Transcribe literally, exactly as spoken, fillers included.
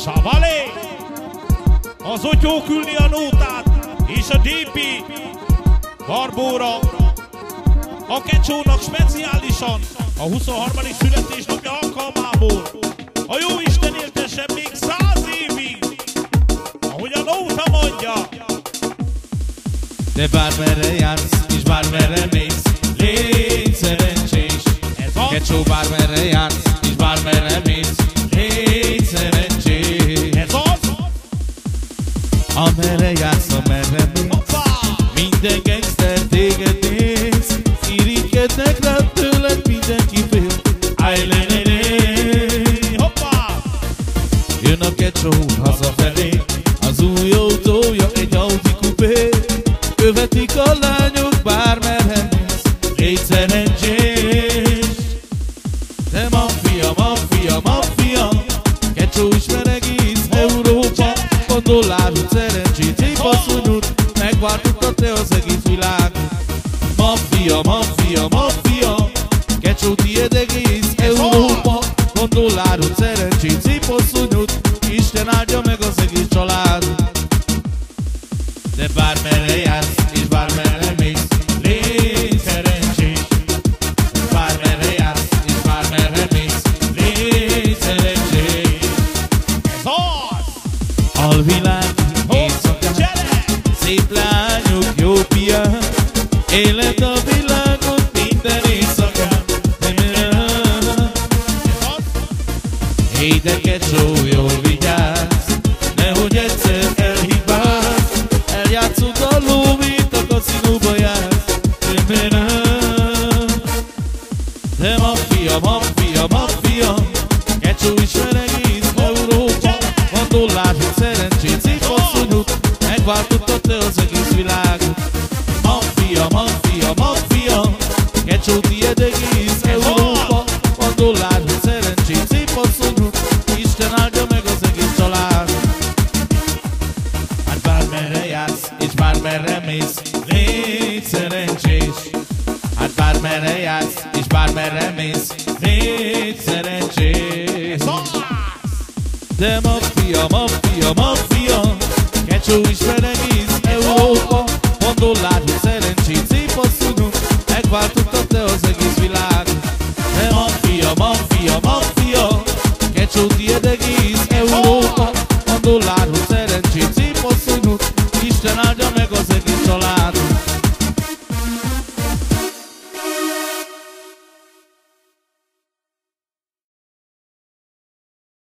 Savalé! Az otyó küldi a nótát, és a dé pé Barbóra. A Kecsónak speciálisan a huszonharmadik születésnapja alkalmából a Jóisten éltessen még száz évig, ahogy a nóta mondja. De bármerre jársz, és bármerre mész, légy szerencsés. Kecsó, bármerre jársz, és bármerre mész, légy szerencsés. Ez az? Amerre jársz, amerre mész, Hoppá! minden gangster téged néz, irigykednek rád tőled, mindenki fél. Állj le, le, le. Hoppá! Jön a Kecsó hazafelé, az új autója egy Audi kupé. Követik a lányok, bármerre mész, légy szerencsés. De maffia, maffia, maffia, Kecsó ismer egész Európa. Van dollárút, szerencsét, szép asszonyút, megváltotta te az egész világot. Maffia, maffia, maffia, Kecsó tiéd egész Európa. Van dollárút, szerencsét, szép asszonyút, Isten áldja meg az egész családot. De bármerre jársz, és bármerre mész, légy szerencsés. Bármerre jársz, és bármerre mész, légy szerencsés. Ez az! Alvilág, éjszaka, szép lányok, jó pia, élet a világon minden éjszaka. Hey, de Kecsó, jól vigyázz, nehogy egyszer elhibázz, eljátszod a lóvét, a kaszinóba jársz. De maffia, maffia, maffia, Kecsó ismer egész Európa. Van dollárút, szerencsét, szép asszonyút, megváltotta te az egész világot. Maffia, maffia, maffia, Kecsó tiéd egész Európa. Van dollárút, szerencsét, szép asszonyút, Isten áldja meg az egész család. Hát bármerre jársz, és bármerre mész, légy szerencsés. Hát bármerre jársz, és bármerre mész, légy szerencsés. De maffia, maffia, maffia, Kecsó ismer egész Európa. Van dollárút, szerencsét, szép asszonyút, megváltotta te az egész világot. De maffia, maffia, maffia, Kecsó tiéd egész Európa. Van dollárút, szerencsét, szép asszonyút, Isten áldja